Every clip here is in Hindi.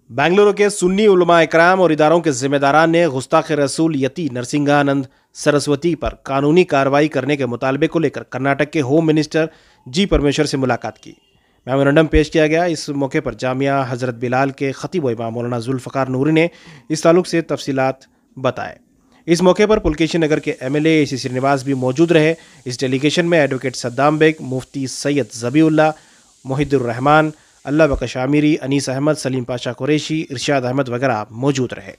बेंगलुरु के सुन्नी उलमा इकराम और इदारों के जिम्मेदारान ने गुस्ताख रसूल यति नरसिंहानंद सरस्वती पर कानूनी कार्रवाई करने के मुतालबे को लेकर कर्नाटक के होम मिनिस्टर जी परमेश्वर से मुलाकात की। मेमोरेंडम पेश किया गया। इस मौके पर जामिया हजरत बिलाल के खतीब व इमाम मौलाना जुल्फ़कार नूरी ने इस ताल्लुक से तफसीलात बताए। इस मौके पर पुलकेशी नगर के MLA AC श्रीनिवास भी मौजूद रहे। इस डेलीगेशन में एडवोकेट सद्दाम बेग, मुफ्ती सैयद ज़बीउल्लाह, मोहिद्दुर रहमान, अल्लाह बख्श आमिरी, अनीस अहमद, सलीम पाशा कुरैशी, इरशाद अहमद वगैरह मौजूद रहे।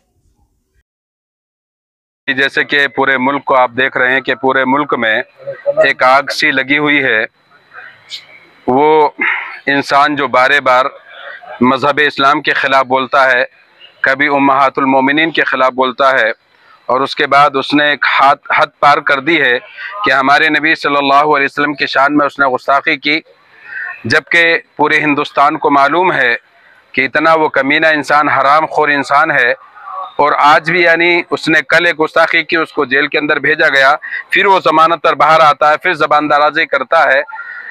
जैसे कि पूरे मुल्क को आप देख रहे हैं कि पूरे मुल्क में एक आग सी लगी हुई है। वो इंसान जो बारे बार मज़हब इस्लाम के ख़िलाफ़ बोलता है, कभी उम्महातुल मोमिनीन के ख़िलाफ़ बोलता है, और उसके बाद उसने एक हद पार कर दी है कि हमारे नबी सल्लल्लाहु अलैहि वसल्लम की शान में उसने गुस्ताखी की, जबकि पूरे हिंदुस्तान को मालूम है कि इतना वो कमीना इंसान, हराम खोर इंसान है। और आज भी यानी उसने कल एक गुस्ताखी की, उसको जेल के अंदर भेजा गया, फिर वो ज़मानत पर बाहर आता है, फिर ज़बान दराज़ी करता है।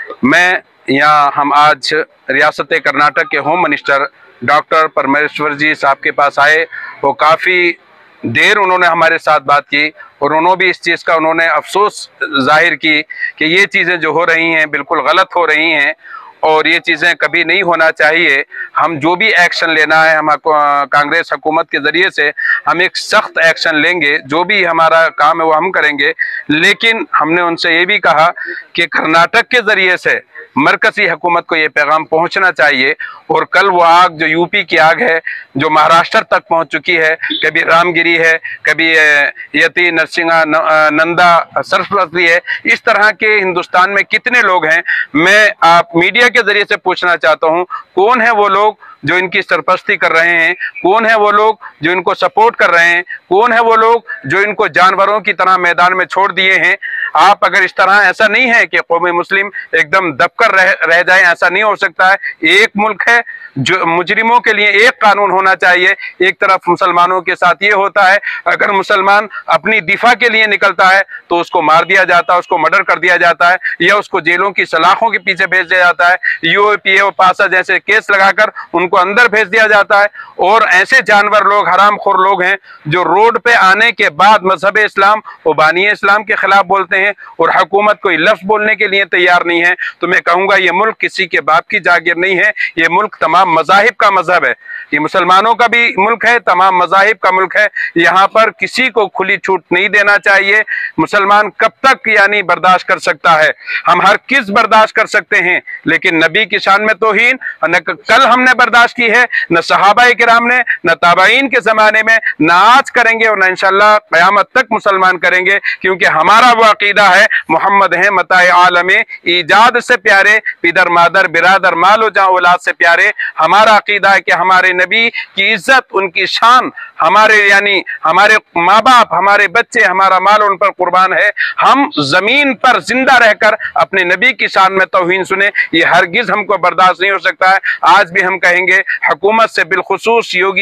हम आज रियासत कर्नाटक के होम मिनिस्टर डॉक्टर परमेश्वर जी साहब के पास आए। वो काफ़ी देर उन्होंने हमारे साथ बात की और उन्होंने भी इस चीज़ का उन्होंने अफसोस जाहिर की कि ये चीज़ें जो हो रही हैं बिल्कुल गलत हो रही हैं और ये चीज़ें कभी नहीं होना चाहिए। हम जो भी एक्शन लेना है, हम कांग्रेस हुकूमत के ज़रिए से हम एक सख्त एक्शन लेंगे, जो भी हमारा काम है वो हम करेंगे। लेकिन हमने उनसे ये भी कहा कि कर्नाटक के ज़रिए से मरकज़ी हुकूमत को ये पैगाम पहुंचना चाहिए। और कल वो आग जो यूपी की आग है, जो महाराष्ट्र तक पहुंच चुकी है, कभी रामगिरी है, कभी यति नरसिंहानंदा सरस्वती है, इस तरह के हिंदुस्तान में कितने लोग हैं। मैं आप मीडिया के जरिए से पूछना चाहता हूं, कौन है वो लोग जो इनकी सरपरस्ती कर रहे हैं, कौन है वो लोग जो इनको सपोर्ट कर रहे हैं, कौन है वो लोग जो इनको जानवरों की तरह मैदान में छोड़ दिए हैं। आप अगर इस तरह, ऐसा नहीं है कि कौमी मुस्लिम एकदम दबकर रह जाए, ऐसा नहीं हो सकता है। एक मुल्क है, जो मुजरिमों के लिए एक कानून होना चाहिए। एक तरफ मुसलमानों के साथ ये होता है, अगर मुसलमान अपनी दिफा के लिए निकलता है तो उसको मार दिया जाता है, उसको मर्डर कर दिया जाता है, या उसको जेलों की सलाखों के पीछे भेज दिया जाता है, UAPA पासा जैसे केस लगाकर उनको अंदर भेज दिया जाता है। और ऐसे जानवर लोग, हरामखोर लोग हैं जो रोड पे आने के बाद मजहब इस्लाम और बानी इस्लाम के खिलाफ बोलते हैं और हुकूमत कोई लफ्ज बोलने के लिए तैयार नहीं है। तो मैं कहूँगा ये मुल्क किसी के बाप की जागीर नहीं है, ये मुल्क तमाम मज़ाहिब का मजहब है, ये मुसलमानों का भी मुल्क है, तमाम मज़ाहिब का मुल्क है। यहाँ पर किसी को खुली छूट नहीं देना चाहिए। मुसलमान कब तक यानी बर्दाश्त कर सकता है? हम हर किस बर्दाश्त कर सकते हैं, लेकिन नबी की शान में तौहीन न कल हमने बर्दाश्त की है, न सहाबा किराम ने, न ताबाइन के जमाने में, न आज करेंगे और न इंशाअल्लाह क़यामत तक मुसलमान करेंगे। क्योंकि हमारा वो अकीदा है, मोहम्मद है मताए आलमे ईजाद से प्यारे, पिदर मादर बिरादर मालो जहाँ औलाद से प्यारे। हमारा अकीदा है कि हमारे नबी की इज्जत, उनकी शान, हमारे यानी हमारे माँ बाप, हमारे बच्चे, हमारा माल उन पर कुर्बान है। हम जमीन पर जिंदा रहकर अपने नबी की शान में तौहीन सुने, ये हरगिज हमको बर्दाश्त नहीं हो सकता है। आज भी हम कहेंगे हुकूमत से, बिलखुसूस योगी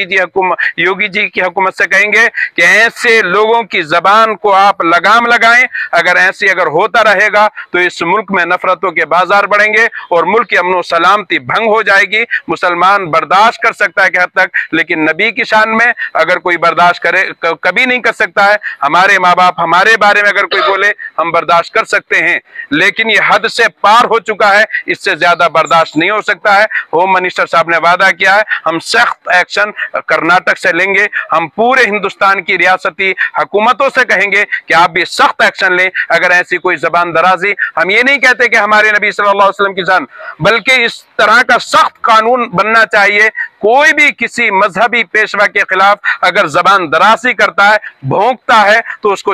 जी की हुकूमत से कहेंगे कि ऐसे लोगों की जबान को आप लगाम लगाएं। अगर ऐसे अगर होता रहेगा तो इस मुल्क में नफरतों के बाजार बढ़ेंगे और मुल्क की अमन सलामती भंग हो जाएगी। मुसलमान बर्दाश्त कर सकता है कि हद तक, लेकिन नबी की शान में अगर कोई बर्दाश्त करे कभी नहीं कर सकता है। हमारे माँ बाप हमारे बारे में अगर कोई बोले हम बर्दाश्त कर सकते हैं, लेकिन ये हद से पार हो चुका है, इससे ज्यादा बर्दाश्त नहीं हो सकता है। होम मिनिस्टर साहब ने वादा किया है, हम सख्त एक्शन कर्नाटक से लेंगे। हम पूरे हिंदुस्तान की रियासती हुकूमतों से कहेंगे कि आप भी सख्त एक्शन लें अगर ऐसी कोई जबान दराजी। हम ये नहीं कहते कि हमारे नबी सल्लल्लाहु अलैहि वसल्लम की शान, बल्कि इस तरह का सख्त कानून बनना चाहिए। कोई भी किसी मजहबी पेशवा के खिलाफ अगर जबान दराजी करता है, भौंकता है, तो उसको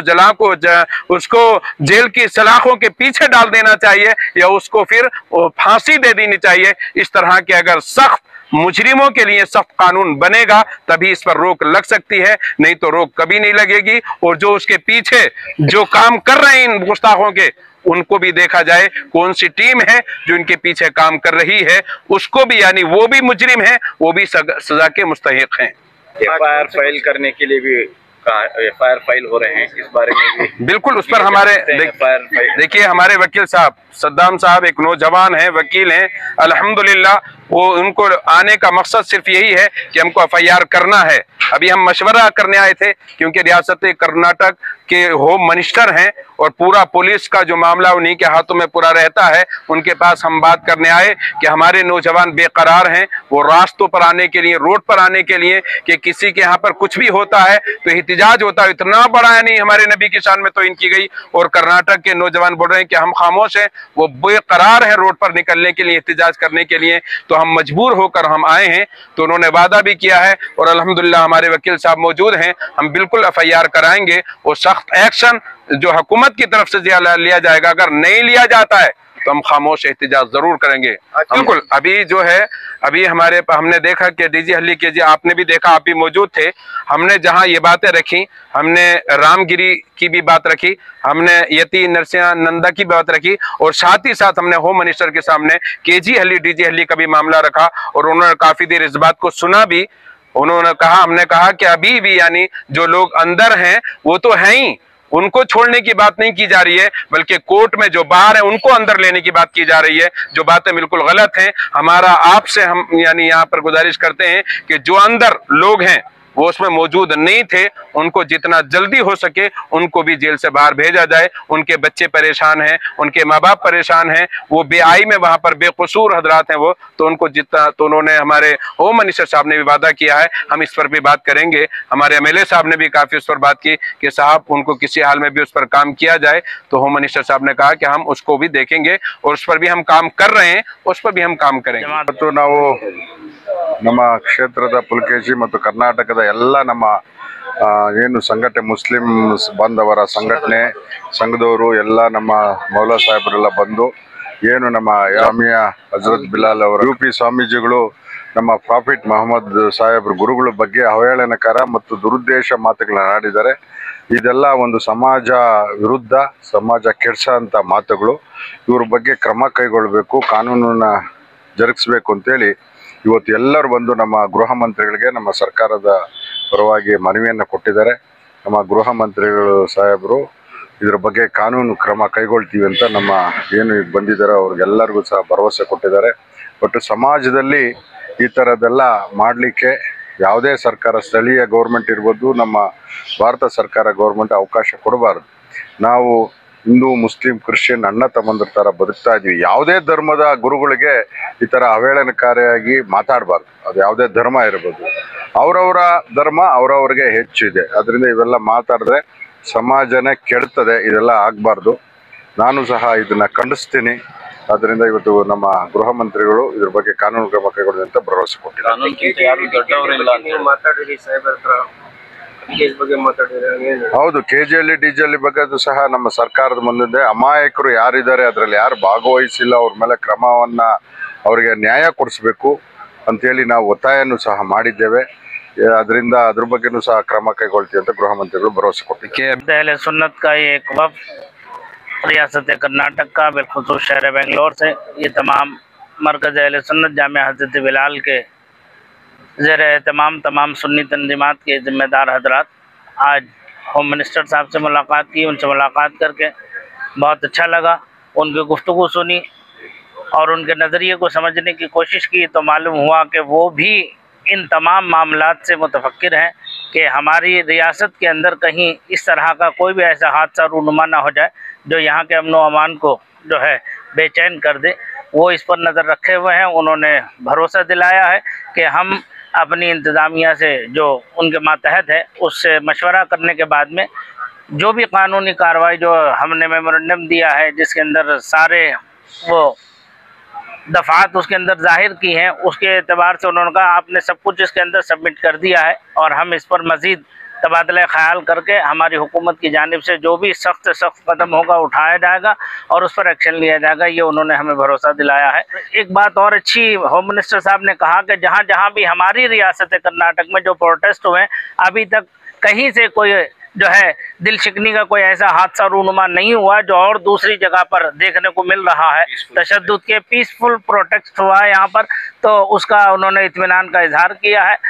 उसको जेल की सलाखों के पीछे डाल देना चाहिए या उसको फिर फांसी दे देनी चाहिए। इस तरह के अगर सख्त मुजरिमों के लिए सख्त कानून बनेगा तभी इस पर रोक लग सकती है, नहीं तो रोक कभी नहीं लगेगी। और जो उसके पीछे जो काम कर रहे हैं इन गुस्ताखों के, उनको भी देखा जाए कौन सी टीम है जो इनके पीछे काम कर रही है, उसको भी यानी वो भी मुजरिम है, वो भी सजा के मुस्तहिक हैं। FIR फाइल करने के लिए भी का एफआईआर फाइल हो रहे हैं, इस बारे में भी बिल्कुल उस पर हमारे देखिए हमारे वकील साहब सद्दाम साहब एक नौजवान है, वकील हैं अल्हम्दुलिल्लाह। वो उनको आने का मकसद सिर्फ यही है कि हमको एफआईआर करना है। अभी हम मशवरा करने आए थे क्योंकि रियासत कर्नाटक के होम मिनिस्टर हैं और पूरा पुलिस का जो मामला उन्हीं के हाथों में पूरा रहता है। उनके पास हम बात करने आए कि हमारे नौजवान बेकरार हैं, वो रास्तों पर आने के लिए, रोड पर आने के लिए, कि किसी के यहाँ पर कुछ भी होता है तो एहतिजाज होता है। इतना बड़ा है नहीं, हमारे नबी की शान में तो इनकी गई। और कर्नाटक के नौजवान बोल रहे हैं कि हम खामोश हैं, वो बेकरार है रोड पर निकलने के लिए, एहतिजाज करने के लिए, तो हम मजबूर होकर हम आए हैं। तो उन्होंने वादा भी किया है और अल्हम्दुलिल्लाह हमारे वकील साहब मौजूद हैं, हम बिल्कुल एफआईआर कराएंगे और सख्त एक्शन जो हुकूमत की तरफ से लिया जाएगा। अगर नहीं लिया जाता है तो हम खामोश एहतिजाज जरूर करेंगे। बिल्कुल अभी जो है, अभी हमने देखा कि डीजी हल्ली के जी, आपने भी देखा, आप भी मौजूद थे। हमने जहां ये बातें रखी, हमने रामगिरी की भी बात रखी, हमने यति नरसिंहानंदा की बात रखी और साथ ही साथ हमने होम मिनिस्टर के सामने केजी हल्ली, डीजी हल्ली का भी मामला रखा और उन्होंने काफी देर इस बात को सुना भी। उन्होंने कहा, हमने कहा कि अभी भी यानी जो लोग अंदर हैं वो तो हैं ही, उनको छोड़ने की बात नहीं की जा रही है, बल्कि कोर्ट में जो बाहर है उनको अंदर लेने की बात की जा रही है, जो बातें बिल्कुल गलत हैं। हमारा आपसे हम यानी यहाँ पर गुजारिश करते हैं कि जो अंदर लोग हैं वो उसमें मौजूद नहीं थे, उनको जितना जल्दी हो सके उनको भी जेल से बाहर भेजा जाए। उनके बच्चे परेशान हैं, उनके माँ बाप परेशान हैं, वो बेआई में वहां पर बेकसूर हजरात हैं वो, तो उनको जितना, तो उन्होंने, हमारे होम मिनिस्टर साहब ने भी वादा किया है, हम इस पर भी बात करेंगे। हमारे एमएलए साहब ने भी काफी उस पर बात की कि साहब उनको किसी हाल में भी उस पर काम किया जाए। तो होम मिनिस्टर साहब ने कहा कि हम उसको भी देखेंगे और उस पर भी हम काम कर रहे हैं, उस पर भी हम काम करेंगे। तो ನಾವು ನಮ್ಮ ಕ್ಷೇತ್ರದ ಪುಲಕೇಶಿ ಮತ್ತು ಕರ್ನಾಟಕದ ಎಲ್ಲ ನಮ್ಮ ಏನು ಸಂಘಟನೆ, ಮುಸ್ಲಿಂ ಬಾಂಧವರ ಸಂಘಟನೆ ಸಂಘದವರು ಎಲ್ಲ ನಮ್ಮ ಮೌಲಾ ಸಾಹೇಬರೆಲ್ಲ ಬಂದು ಏನು ನಮ್ಮ ಜಾಮಿಯಾ ಹಜರತ್ ಬಿಲಾಲ್ ಅವರ ಯುಪಿ ಸ್ವಾಮೀಜಿಗಳು ನಮ್ಮ ಪ್ರಾಫಿಟ್ ಮೊಹಮ್ಮದ್ ಸಾಹೇಬ್ರ ಗುರುಗಳ ಬಗ್ಗೆ ಅವಹೇಳನಕಾರ ಮತ್ತು ದುರುದ್ದೇಶ ಮಾತುಗಳನ್ನ ಆಡಿದ್ದಾರೆ. ಇದೆಲ್ಲ ಒಂದು ಸಮಾಜ ವಿರುದ್ಧ, ಸಮಾಜ ಕೆಡಿಸೋಂಥ ಮಾತುಗಳು. ಇವ್ರ ಬಗ್ಗೆ ಕ್ರಮ ಕೈಗೊಳ್ಳಬೇಕು, ಕಾನೂನನ್ನ ಜರುಗಿಸ್ಬೇಕು ಅಂತೇಳಿ ಇವತ್ತು ಎಲ್ಲರೂ ಬಂದು ನಮ್ಮ ಗೃಹ ಮಂತ್ರಿಗಳಿಗೆ ನಮ್ಮ ಸರ್ಕಾರದ ಪರವಾಗಿ ಮನವಿಯನ್ನು ಕೊಟ್ಟಿದ್ದಾರೆ. ನಮ್ಮ ಗೃಹ ಮಂತ್ರಿಗಳು ಸಾಹೇಬರು ಇದರ ಬಗ್ಗೆ ಕಾನೂನು ಕ್ರಮ ಕೈಗೊಳ್ತೀವಿ ಅಂತ ನಮ್ಮ ಏನು ಬಂದಿದ್ದಾರೆ ಅವ್ರಿಗೆಲ್ಲರಿಗೂ ಸಹ ಭರವಸೆ ಕೊಟ್ಟಿದ್ದಾರೆ. ಬಟ್ ಸಮಾಜದಲ್ಲಿ ಈ ಥರದ್ದೆಲ್ಲ ಮಾಡಲಿಕ್ಕೆ ಯಾವುದೇ ಸರ್ಕಾರ, ಸ್ಥಳೀಯ ಗೌರ್ಮೆಂಟ್ ಇರ್ಬೋದು, ನಮ್ಮ ಭಾರತ ಸರ್ಕಾರ ಗೌರ್ಮೆಂಟ್ ಅವಕಾಶ ಕೊಡಬಾರ್ದು. ನಾವು ಹಿಂದೂ, ಮುಸ್ಲಿಂ, ಕ್ರಿಶ್ಚಿಯನ್ ಅಣ್ಣ ತಮ್ಮಂದ್ರ ಥರ ಬದುಕ್ತಾ ಇದ್ವಿ. ಯಾವುದೇ ಧರ್ಮದ ಗುರುಗಳಿಗೆ ಈ ಥರ ಅವಹೇಳನಕಾರಿಯಾಗಿ ಮಾತಾಡಬಾರ್ದು. ಅದು ಯಾವುದೇ ಧರ್ಮ ಇರ್ಬೋದು, ಅವರವರ ಧರ್ಮ ಅವರವ್ರಿಗೆ ಹೆಚ್ಚು ಇದೆ. ಅದರಿಂದ ಇವೆಲ್ಲ ಮಾತಾಡಿದ್ರೆ ಸಮಾಜನೇ ಕೆಡ್ತದೆ, ಇದೆಲ್ಲ ಆಗಬಾರ್ದು. ನಾನು ಸಹ ಇದನ್ನ ಖಂಡಿಸ್ತೀನಿ. ಅದರಿಂದ ಇವತ್ತು ನಮ್ಮ ಗೃಹ ಮಂತ್ರಿಗಳು ಇದ್ರ ಬಗ್ಗೆ ಕಾನೂನು ಕ್ರಮ ಕೈಗೊಳ್ಳುವ ಅಂತ ಭರವಸೆ ಕೊಟ್ಟಿದ್ದಾರೆ. ಹೌದು, ಕೆಜಿಹಳ್ಳಿ ಡಿಜಿಹಳ್ಳಿ ಬಗ್ಗೆ ಅದು ಸಹ ನಮ್ಮ ಸರ್ಕಾರದ ಮುಂದಿದೆ. ಅಮಾಯಕರು ಯಾರಿದ್ದಾರೆ, ಅದರಲ್ಲಿ ಯಾರು ಭಾಗವಹಿಸಿಲ್ಲ, ಅವ್ರ ಮೇಲೆ ಕ್ರಮವನ್ನ, ಅವರಿಗೆ ನ್ಯಾಯ ಕೊಡಿಸ್ಬೇಕು ಅಂತೇಳಿ ನಾವು ಒತ್ತಾಯನೂ ಸಹ ಮಾಡಿದ್ದೇವೆ. ಅದರಿಂದ ಅದ್ರ ಬಗ್ಗೆನೂ ಸಹ ಕ್ರಮ ಕೈಗೊಳ್ತೀವಿ ಅಂತ ಗೃಹ ಮಂತ್ರಿಗಳು ಭರವಸೆ ಕೊಟ್ಟಿದ್ದಾರೆ. सुन्नत का ये एक वफ़द रियासत कर्नाटक का बिलखुसूस शहर बेंगलोर से, ये तमाम मरकज़ अहले सुन्नत जामिया हज़रत बिलाल के ज़ेर तमाम सुन्नी तंजीमात के ज़िम्मेदार हजरात आज होम मिनिस्टर साहब से मुलाकात की। उनसे मुलाकात करके बहुत अच्छा लगा, उनकी गुफ्तगू सुनी और उनके नज़रिए को समझने की कोशिश की, तो मालूम हुआ कि वो भी इन तमाम मामलात से मुतफक्किर हैं कि हमारी रियासत के अंदर कहीं इस तरह का कोई भी ऐसा हादसा रूनुमा ना हो जाए जो यहाँ के अमन व अमान को जो है बेचैन कर दे। वो इस पर नज़र रखे हुए हैं। उन्होंने भरोसा दिलाया है कि हम अपनी इंतज़ामिया से जो उनके मातहत है उससे मशवरा करने के बाद में जो भी कानूनी कार्रवाई जो हमने मेमोरेंडम दिया है, जिसके अंदर सारे वो दफ़ात उसके अंदर जाहिर की हैं, उसके एतबार से उन्होंने कहा आपने सब कुछ इसके अंदर सबमिट कर दिया है और हम इस पर मज़ीद तबादला ख्याल करके हमारी हुकूमत की जानिब से जो भी सख्त से सख्त कदम होगा उठाया जाएगा और उस पर एक्शन लिया जाएगा, ये उन्होंने हमें भरोसा दिलाया है। एक बात और अच्छी, होम मिनिस्टर साहब ने कहा कि जहाँ जहाँ भी हमारी रियासत कर्नाटक में जो प्रोटेस्ट हुए अभी तक कहीं से कोई जो है दिल शिकनी का कोई ऐसा हादसा रूनुमा नहीं हुआ जो और दूसरी जगह पर देखने को मिल रहा है। तशद्दुद के पीसफुल प्रोटेस्ट हुआ है यहाँ पर, तो उसका उन्होंने इत्मीनान का इजहार किया है।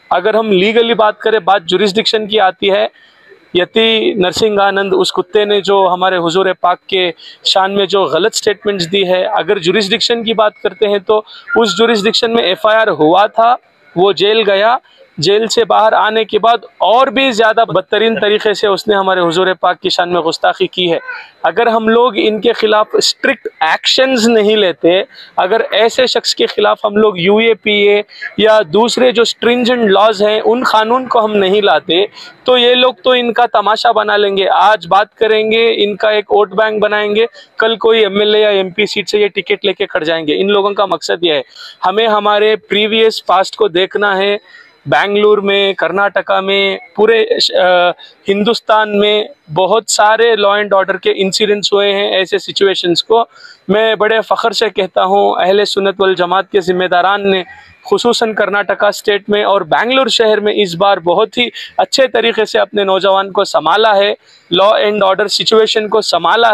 अगर हम लीगली बात करें, बात जुरिस्डिक्शन की आती है। यति नरसिंहानंद उस कुत्ते ने जो हमारे हुजूर पाक के शान में जो गलत स्टेटमेंट्स दी है, अगर जुरिस्डिक्शन की बात करते हैं तो उस जुरिस्डिक्शन में FIR हुआ था, वो जेल गया, जेल से बाहर आने के बाद और भी ज़्यादा बदतरीन तरीके से उसने हमारे हुजूर पाक की शान में गुस्ताखी की है। अगर हम लोग इनके खिलाफ स्ट्रिक्ट एक्शंस नहीं लेते, अगर ऐसे शख्स के खिलाफ हम लोग UAPA या दूसरे जो स्ट्रिंजेंट लॉज हैं उन कानून को हम नहीं लाते, तो ये लोग तो इनका तमाशा बना लेंगे। आज बात करेंगे, इनका एक वोट बैंक बनाएंगे, कल कोई MLA या MP सीट से ये टिकट लेके खड़ जाएंगे। इन लोगों का मकसद ये है, हमें हमारे प्रीवियस पास्ट को देखना है। बेंगलुरु में, कर्नाटका में, पूरे हिंदुस्तान में बहुत सारे लॉ एंड ऑर्डर के इंसिडेंट्स हुए हैं। ऐसे सिचुएशंस को मैं बड़े फ़ख्र से कहता हूँ, अहले सुन्नत वल जमात के ज़िम्मेदारान ने खुसूसन कर्नाटका स्टेट में और बेंगलुरु शहर में इस बार बहुत ही अच्छे तरीके से अपने नौजवान को संभाला है, लॉ एंड ऑर्डर सिचुएशन को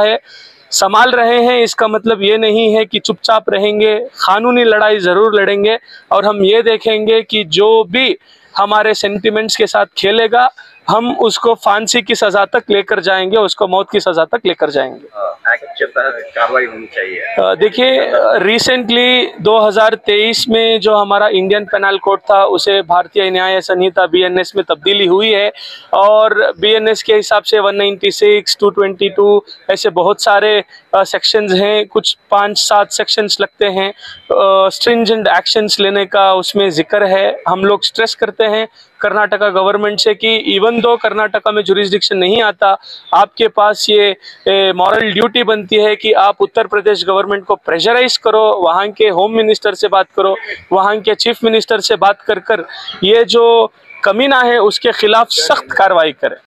संभाल रहे हैं। इसका मतलब ये नहीं है कि चुपचाप रहेंगे, कानूनी लड़ाई ज़रूर लड़ेंगे और हम ये देखेंगे कि जो भी हमारे सेंटिमेंट्स के साथ खेलेगा हम उसको फांसी की सज़ा तक लेकर जाएंगे, उसको मौत की सज़ा तक लेकर जाएंगे। एक्ट के तहत कार्रवाई होनी चाहिए। देखिए, रिसेंटली 2023 में जो हमारा इंडियन पेनल कोड था उसे भारतीय न्याय संहिता BNS में तब्दीली हुई है और BNS के हिसाब से 196, 222 ऐसे बहुत सारे सेक्शंस हैं, कुछ 5-7 सेक्शंस लगते हैं। स्ट्रिंजेंट एक्शंस लेने का उसमें जिक्र है। हम लोग स्ट्रेस करते हैं कर्नाटका गवर्नमेंट से कि इवन दो कर्नाटका में जुरिस्डिक्शन नहीं आता, आपके पास ये मॉरल ड्यूटी बनती है कि आप उत्तर प्रदेश गवर्नमेंट को प्रेशराइज करो, वहाँ के होम मिनिस्टर से बात करो, वहाँ के चीफ मिनिस्टर से बात कर ये जो कमीना है उसके खिलाफ सख्त कार्रवाई करें।